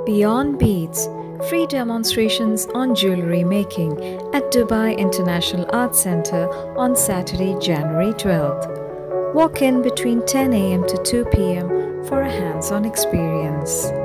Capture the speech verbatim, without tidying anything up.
Beyond Beads, free demonstrations on jewellery making at Dubai International Arts Centre on Saturday, January twelfth. Walk in between ten a m to two p m for a hands-on experience.